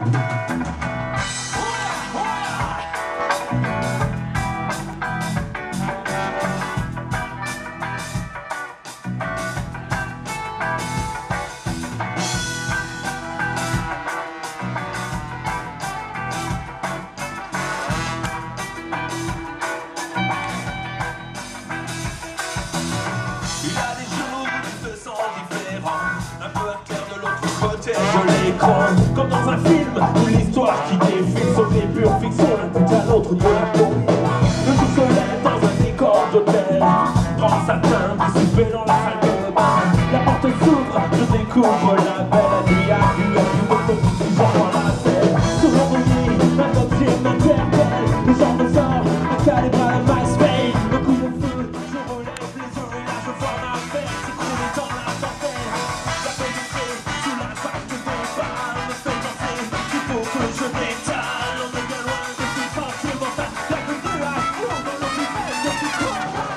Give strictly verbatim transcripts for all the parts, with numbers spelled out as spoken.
De l'écran, comme dans un film où l'histoire qui défile sur des pures fictions d'un bout à l'autre de la paume. Le jour se lève dans un décor d'hôtel, grand satin dissipé dans la salle de bain. La porte s'ouvre, je découvre la belle nuit à vue, à vue de petit sujet dans la selle. Sur l'endormi, un objet m'interpelle, le genre de sort, un calibre à la MySpace. Le coup de feu, je relève les yeux et là je vois ma fête s'écrouler dans la dentelle. La vérité sous la vague de départ me fait penser qu'il faut que je m'étale. On est bien loin de tout sentimental, bienvenue à fond dans l'univers de tout combat.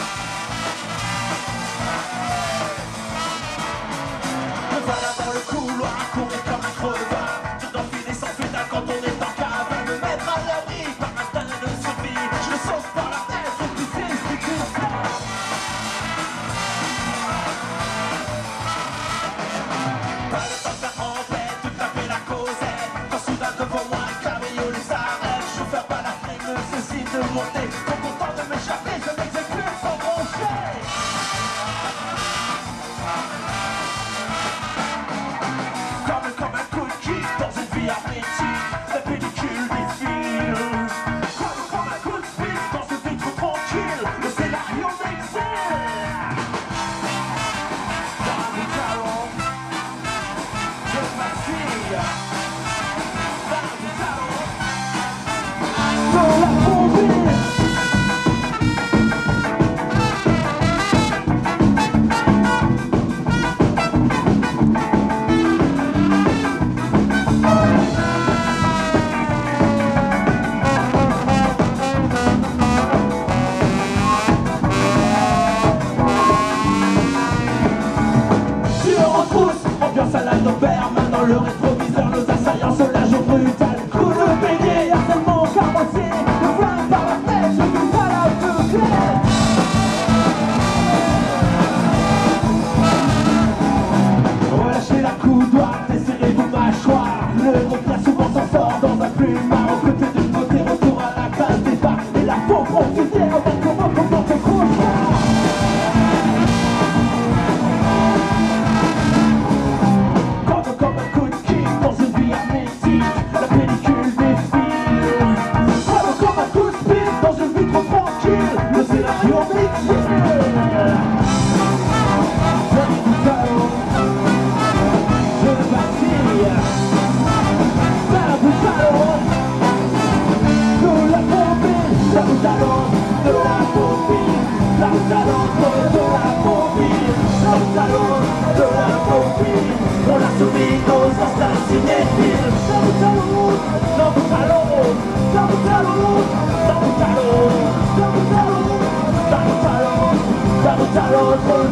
Me voilà dans le couloir, courir comme un crevard. Je dois filer sans pédale quand on est en cave. Me mettre à l'abri par instinct de survie. Je le saute par la tête, faut que tu t'expliques ça. Pas le temps de faire en paix, de taper la causette. Quand soudain devant moi un cabriolet s'arrête. Je ferme pas la fenêtre, me ceci de monter. Trop content de m'échapper, je m'exécute sans broncher. Comme, comme un coup de kick dans une vie hermétique, la pellicule défile. Comme, comme un coup de speed dans une vie trop tranquille, le scénario m'excelle. Dans le talon, je vacille. Dans le talon, dans la combine. Sur en trousse, ambiance à la Nobert, main dans le rétroviseur, nos assaillants se lâchent au brutal. Coup de bélier, harcèlement carrossier, le flingue par la tête, je vis à l'aveuglette. Relâchez la coudoir, desserrez vos mâchoires. Le repère souvent s'en sort dans un plumard. Aux côtés d'une beauté, retour à la case départ. Et la faux profiter, on va comment comment te cauchemar. Comme, comme un coup de kick dans une vie hermétique, la pellicule défile. Comme, comme un coup de speed dans une vie trop tranquille, le scénario m'excelle. J'arrive du talon, je vacille. Dans le talon, de la bombine. Dans le talon, de la bombine. Dans le talon, de la bombine. Dans le talon, de la bombine. On a soumis nos instincts cinéphiles. Dans le talon, dans le talon, dans le talon, dans le talon, dans le talon, dans le talon, dans le talon, dans le talon.